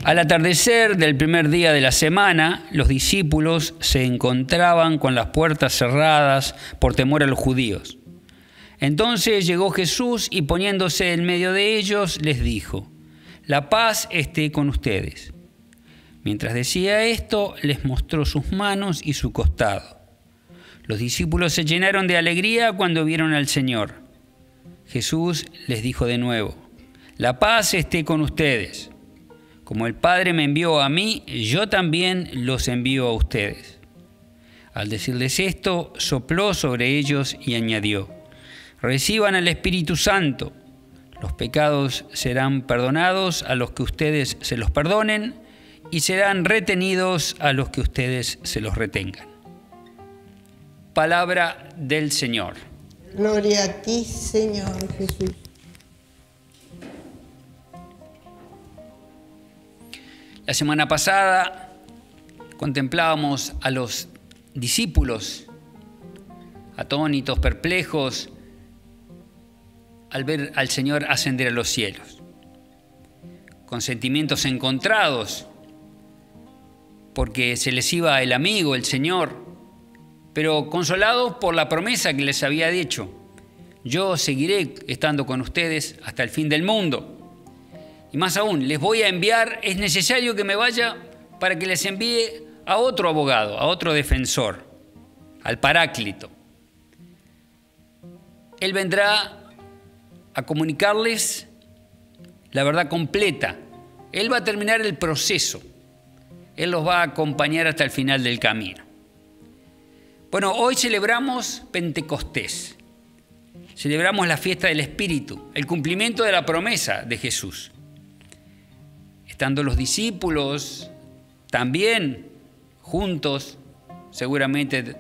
Al atardecer del primer día de la semana, los discípulos se encontraban con las puertas cerradas por temor a los judíos. Entonces llegó Jesús y poniéndose en medio de ellos, les dijo: «La paz esté con ustedes». Mientras decía esto, les mostró sus manos y su costado. Los discípulos se llenaron de alegría cuando vieron al Señor. Jesús les dijo de nuevo: «La paz esté con ustedes. Como el Padre me envió a mí, yo también los envío a ustedes». Al decirles esto, sopló sobre ellos y añadió: «Reciban el Espíritu Santo. Los pecados serán perdonados a los que ustedes se los perdonen y serán retenidos a los que ustedes se los retengan». Palabra del Señor. Gloria a ti, Señor Jesús. La semana pasada contemplábamos a los discípulos atónitos, perplejos, al ver al Señor ascender a los cielos, con sentimientos encontrados, porque se les iba el amigo, el Señor, pero consolados por la promesa que les había dicho: «Yo seguiré estando con ustedes hasta el fin del mundo. Y más aún, les voy a enviar, es necesario que me vaya para que les envíe a otro abogado, a otro defensor, al Paráclito. Él vendrá a comunicarles la verdad completa. Él va a terminar el proceso. Él los va a acompañar hasta el final del camino». Bueno, hoy celebramos Pentecostés. Celebramos la fiesta del Espíritu, el cumplimiento de la promesa de Jesús. Estando los discípulos también juntos, seguramente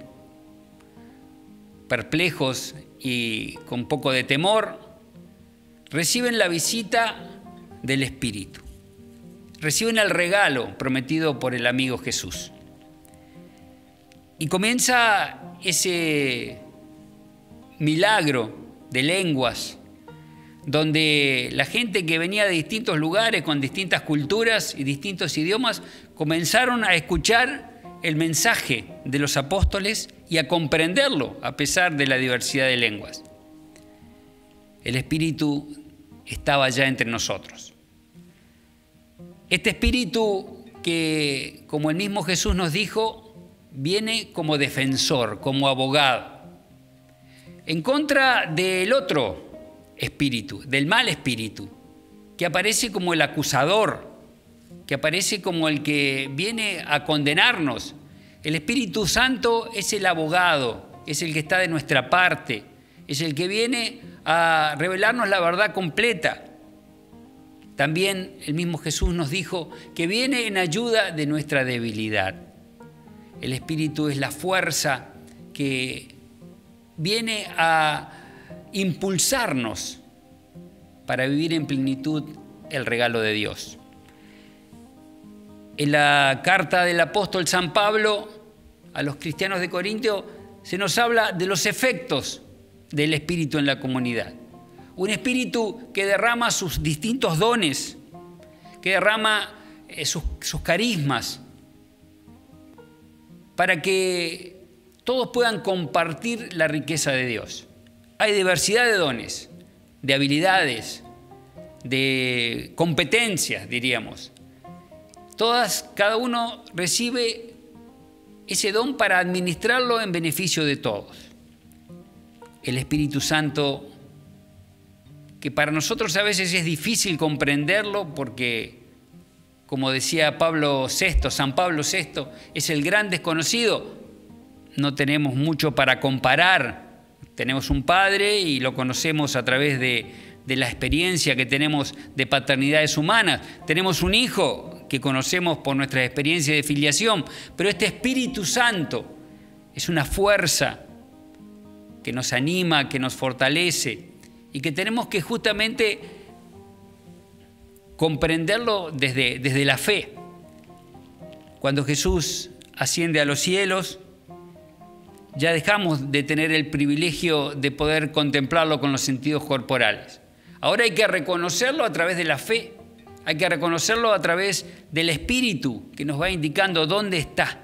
perplejos y con poco de temor, reciben la visita del Espíritu. Reciben el regalo prometido por el amigo Jesús. Y comienza ese milagro de lenguas, donde la gente que venía de distintos lugares, con distintas culturas y distintos idiomas, comenzaron a escuchar el mensaje de los apóstoles y a comprenderlo a pesar de la diversidad de lenguas. El Espíritu estaba ya entre nosotros. Este Espíritu que, como el mismo Jesús nos dijo, viene como defensor, como abogado, en contra del otro espíritu, del mal espíritu, que aparece como el acusador, que aparece como el que viene a condenarnos. El Espíritu Santo es el abogado, es el que está de nuestra parte, es el que viene a revelarnos la verdad completa. También el mismo Jesús nos dijo que viene en ayuda de nuestra debilidad. El Espíritu es la fuerza que viene a impulsarnos para vivir en plenitud el regalo de Dios. En la carta del apóstol San Pablo a los cristianos de Corintio se nos habla de los efectos del Espíritu en la comunidad. Un Espíritu que derrama sus distintos dones, que derrama sus carismas, para que todos puedan compartir la riqueza de Dios. Hay diversidad de dones, de habilidades, de competencias, diríamos. Cada uno recibe ese don para administrarlo en beneficio de todos. El Espíritu Santo, que para nosotros a veces es difícil comprenderlo porque, como decía San Pablo VI, es el gran desconocido. No tenemos mucho para comparar. Tenemos un padre y lo conocemos a través de la experiencia que tenemos de paternidades humanas. Tenemos un hijo que conocemos por nuestra experiencia de filiación. Pero este Espíritu Santo es una fuerza que nos anima, que nos fortalece y que tenemos que justamente comprenderlo desde la fe. Cuando Jesús asciende a los cielos, ya dejamos de tener el privilegio de poder contemplarlo con los sentidos corporales. Ahora hay que reconocerlo a través de la fe Hay que reconocerlo a través del Espíritu que nos va indicando dónde está.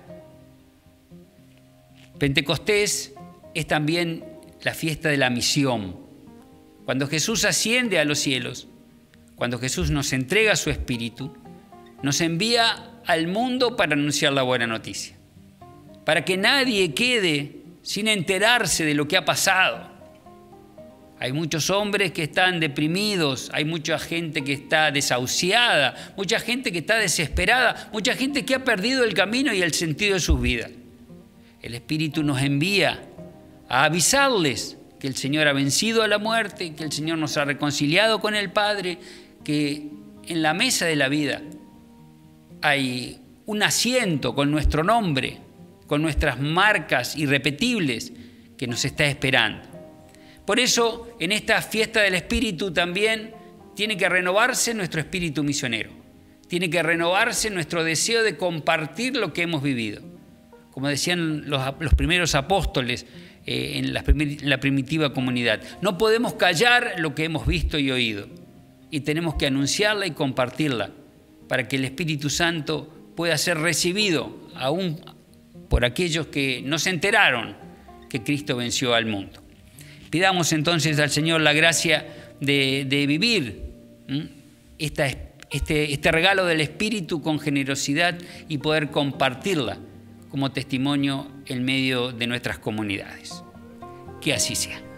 Pentecostés es también la fiesta de la misión. Cuando Jesús asciende a los cielos, cuando Jesús nos entrega su Espíritu, nos envía al mundo para anunciar la buena noticia, para que nadie quede sin enterarse de lo que ha pasado. Hay muchos hombres que están deprimidos, hay mucha gente que está desahuciada, mucha gente que está desesperada, mucha gente que ha perdido el camino y el sentido de sus vidas. El Espíritu nos envía a avisarles que el Señor ha vencido a la muerte, que el Señor nos ha reconciliado con el Padre, que en la mesa de la vida hay un asiento con nuestro nombre, con nuestras marcas irrepetibles que nos está esperando. Por eso, en esta fiesta del Espíritu también tiene que renovarse nuestro espíritu misionero. Tiene que renovarse nuestro deseo de compartir lo que hemos vivido. Como decían los primeros apóstoles en la primitiva comunidad, no podemos callar lo que hemos visto y oído. Y tenemos que anunciarla y compartirla para que el Espíritu Santo pueda ser recibido aún por aquellos que no se enteraron que Cristo venció al mundo. Pidamos entonces al Señor la gracia de vivir este regalo del Espíritu con generosidad y poder compartirla como testimonio en medio de nuestras comunidades. Que así sea.